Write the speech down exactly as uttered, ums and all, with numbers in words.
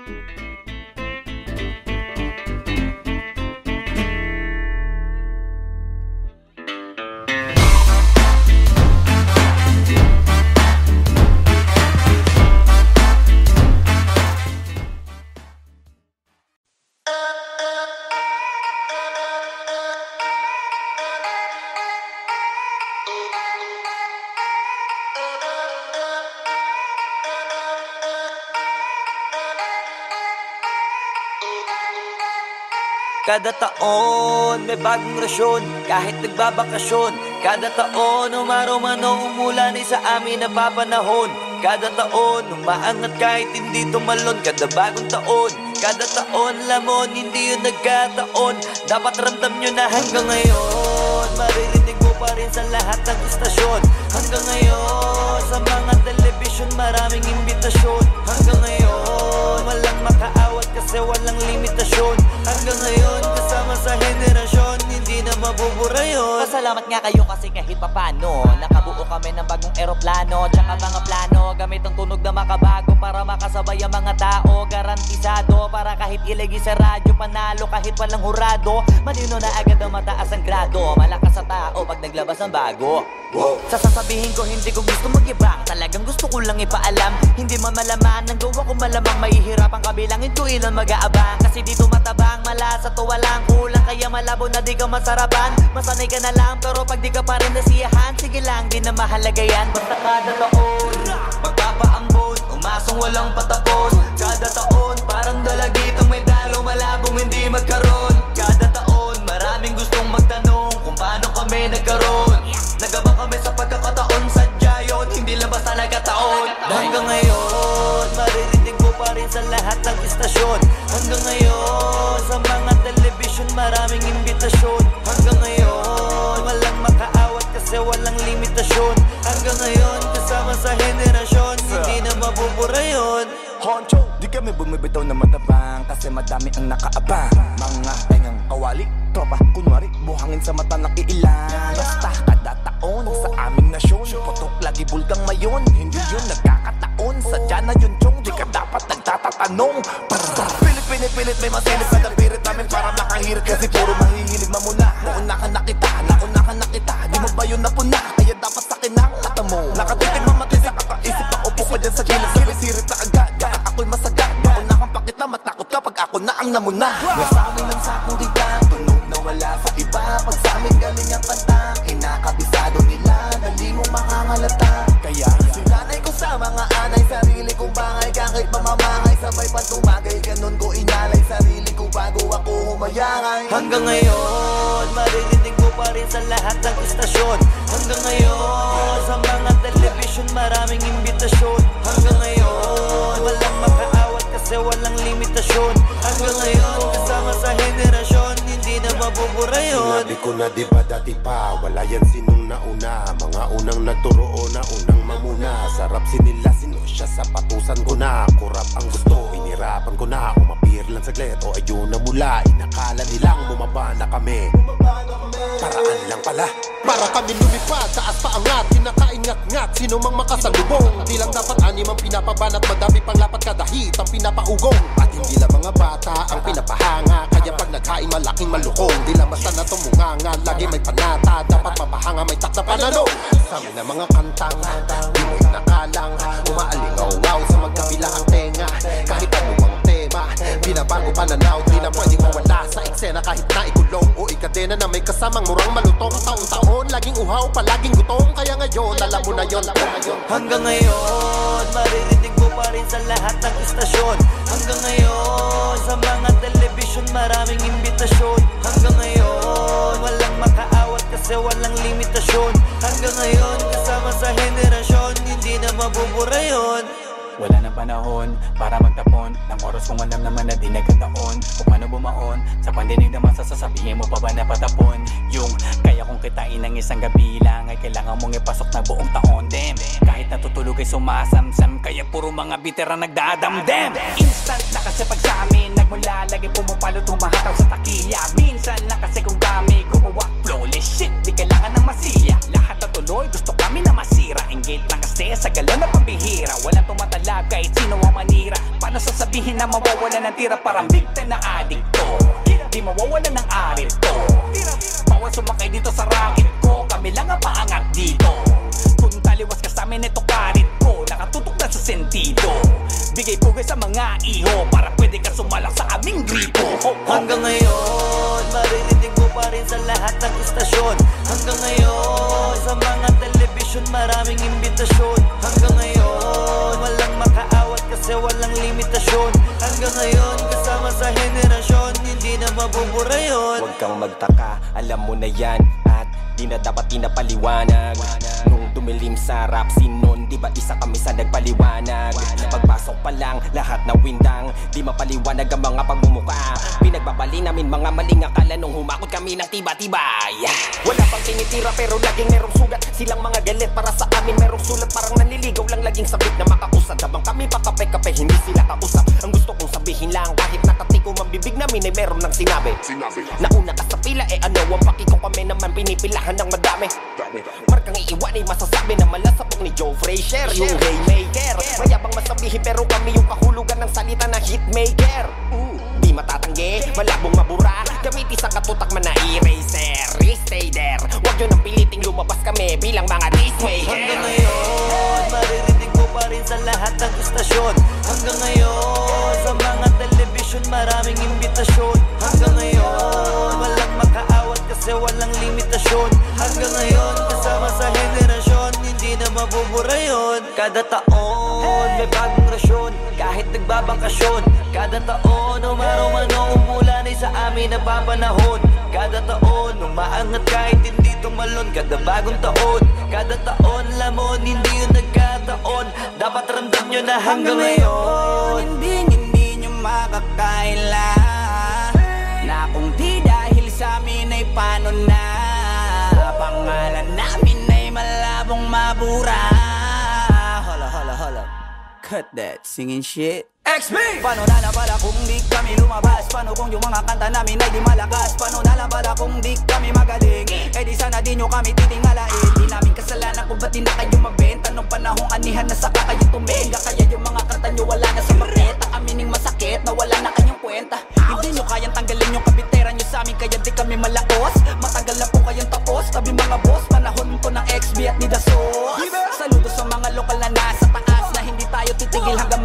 Kada taon may bagong rasyon, kahit nagbabakasyon. Kada taon umaraw man o umulan ay sa amin napapanahon. Kada taon umaangat kahit hindi tumalon. Kada bagong taon, kada taon lamon, hindi yun nagkataon. Dapat ramdam nyo na hanggang ngayon maririnig mo pa rin sa lahat ng istasyon. Hanggang ngayon sa mga telebisyon maraming imbitasyon. Hanggang ngayon walang makaawat kasi walang limitasyon. Hanggang ngayon kasama sa henerasyon, hindi na mabubura yun. Pasalamat nga kayo kasi kahit papano nakabuo kami ng bagong eroplano. Tsaka mga plano gamit ang tunog na makabago para makasabay ang mga tao. Garantisado para kahit ilagi sa radyo, panalo kahit walang hurado. Malino na agad ang mataas ang grado, malakas sa tao pag naglabas ng bago. Wow. Sasasabihin ko hindi ko gusto mag-ibang, talagang gusto ko lang ipaalam. Hindi man malaman ng gawa ko malamang mahihirapan kabilangin ko ilan mag-aabang. Kasi dito matabang, malasa to walang kulang, kaya malabo na di ka masarapan. Masanay ka na lang pero pag di ka pa rin nasiyahan, sige lang di na mahalaga yan. Basta kada taon magpapaambon, umasong walang patapon. Kada taon parang dalagitang may dalo, malabong hindi magkaroon. Kada taon maraming gustong magtanong kung paano kami nagkaroon. Nagabang kami sa pagkakataon, sadya yun, hindi lang basta nagkataon. Hanggang ngayon maririnig mo pa rin sa lahat ng istasyon. Hanggang ngayon sa mga telebisyon maraming imbitasyon. Hanggang ngayon walang makaawat kasi walang limitasyon. Hanggang ngayon kasama sa henerasyon, hindi na mabubura yun. Honcho, di kami bumibitaw na matabang kasi madami ang nakaabang. Mga tengang kawali, tropa, kunwari, buhangin sa mata ng iilan. Basta kada taon sa aming nasyon, putok lagi bulkang mayon. Hindi yun nagkakataon, sadya na yun chong, di ka dapat nagtatatanong. Pilit-pilit-pilit may masilip ka na pirit namin para makahirit kasi puro mahihilig mamuna. Nauna ka na kita, nauna ka na kita, di mo ba yun napuna? Kaya dapat sakin ang mata mo. Nakatitig mamatis, kakaisip na upo pa dyan sa gilid. Sirit na agad, kaya ako'y masagad. Nauna kang pakit na matakot kapag ako na ang namuna. Nasa amin ang sakong digang, tunog na wala sa iba. Pag sa amin galing ang pantang, kinakabisado nila, dali mo makangalata. Kaya sinanay ko sa mga anay, sarili kong bangay. Kahit mamamangay, sabay pa tumagay, ganun ko inalay sarili ko bago ako humayangay. Hanggang ngayon maririnig mo pa rin sa lahat ng istasyon. Hanggang ngayon sa mga telebisyon maraming imbitasyon. Hanggang ngayon walang makaawat kasi walang limitasyon. Hanggang ngayon kasama sa henerasyon, hindi na mabubura yun. Sinabi ko na diba dati pa, wala yan sinong nauna. Mga unang nagturo na unang mamuna. Sarap sinila sinusya sa patusan ko na. Kurap ang gusto, inirapan ko na. Umapir lang saglit o ayun na mula. Inakala nilang bumaba na kami, paraan lang pala. Para kami lumipad, taas pa angat, kinakaingat-ngat, sino mang makasalubong. Di lang dapat anim ang pinapabanat, madami pang lapat kada hit ang pinapaugong. At hindi lang mga bata ang pinapahanga, kaya pag naghain malaking malukong. Di lang basta na tumunganga, lagi may panata, dapat mapahanga, may takta panalo. Sa amin na mga kantang, di mo'y nakalang, umaalingaw-ngaw sa magkabilang tenga. Kahit ano ang tema, binabago pananaw, di na pwedeng mawala sa eksena. Kahit na ikulong o ikadena na may kasamang murang malutong. Taon-taon, laging uhaw, palaging gutom. Kaya ngayon, alam mo na yun, alam mo na yun. Hanggang ngayon maririnig mo pa rin sa lahat ng istasyon. Hanggang ngayon sa mga telebisyon maraming imbitasyon. Hanggang ngayon walang makaawat kasi walang limitasyon. Hanggang ngayon kasama sa henerasyon, hindi na mabubura yun. Wala nang panahon para magtapon ng oras kung alam naman na di nagkataon. Kung paano bumaon sa pandinig naman sasasabihin mo pa ba na patapon. Yung kaya kong kitain ng isang gabi lang ay kailangan mong ipasok na buong taon. Damn, kahit natutulog ay sumasamsam, kaya puro mga bitera nagdadamdam. Instant na kasi pag sa amin nagmula, lagi pumapalo tumahataw sa takilya. Minsan na kasi kung dami gumawa flawless shit, di kailangan ng masiya. Lahat na tuloy gusto kami na masira. Engage lang kasi sa galaw na pambihira, walang tumatala kahit sino ang manira. Paano sasabihin sabihin na mawawala ng tira parang bigta na adikto. Di mawawala ng arit to. Bawal sumakay dito sa racket ko, kami lang ang paangat dito. Kung taliwas ka sa amin, ito karit ko, nakatutok na sa sentido. Bigay pugay sa mga iho, para pwede ka sumalak sa aming gripo. Hanggang ngayon, maririnig mo pa rin sa lahat ng istasyon. Hanggang ngayon, sa mga telebisyon, maraming imbitasyon. Hanggang ngayon, walang makaawat kasi walang limitasyon. Hanggang ngayon, kasama sa henerasyon, hindi na mabubura yun. Huwag kang magtaka, alam mo na yan. At di na dapat pinapaliwanag. Nung dumilim sa rap scene nun, di ba isa kami sa nagpaliwanag? Pagpasok pa lang, lahat na windang, di mapaliwanag ang mga pagmumuka. Pinagbabali namin mga maling akala nung humakot kami ng tiba-tibay. Wala pang tinitira pero laging merong sugat. Silang mga galit para sa amin merong sulat. Parang naniligaw lang laging sabik na makausad. Habang kami pakape-kape, hindi sila kausap. Ang gusto kong sabihin lang, kahit nakatiko ang bibig namin ay meron ng sinabi. Nauna ka sa pila, eh ano ang pakiko, kami naman pinipilahan ng madami. Markang iiwan ay masasabi na malasapok ni Joe Frazier, yung Raymaker. Mayabang masabihin pero kami yung kahulugan ng salita na hitmaker. Di matatanggi, malabong mabura, gamit isang katutak man na eraser. Stay there, huwag yun ang piliting lumabas kami bilang mga dismaker. Hanggang ngayon, maririnig mo pa rin sa lahat ng istasyon. Hanggang ngayon, sa mga telebisyon, maraming imbitasyon. Hanggang ngayon, walang makaawat kasi walang limitasyon. Hanggang ngayon, kasama sa henerasyon, hindi na mabubura yun. Kada taon, may bagong rasyon, kahit nagbabakasyon. Kada taon, umaro-mano, umulan ay sa amin napapanahon. Kada taon, umaangat kahit hindi tumalon. Kada bagong taon, kada taon, lamon, hindi yun nagkataon. Dapat ramdam nyo na hanggang ngayon, Hindi, hindi nyo makakaila na kung di dahil sa amin ay paano na. Pangalan namin ay malabong mabura. Hala, hala, hala. Cut that singing shit. X B! Paano na lang pala kung di kami lumabas? Paano kung yung mga kanta namin ay di malakas? Paano na lang pala kung di kami magaling? Eh di sana di nyo kami titingalain. Di namin kasalanan kung ba't di na kayo mabenta. Nung panahong anihan na saka kayo tumenga. Kaya yung mga kanta nyo wala na sa mapeta. Amining masakit na wala na kanyang kwenta. Hindi nyo kayang tanggalin yung kabitera nyo sa amin, kaya di kami malaos. Matagal na po kayong tapos, tabi mga boss. Panahon po ng X B at ni Dasos. Saludo sa mga lokal na nasa taas, na hindi tayo titigil hanggang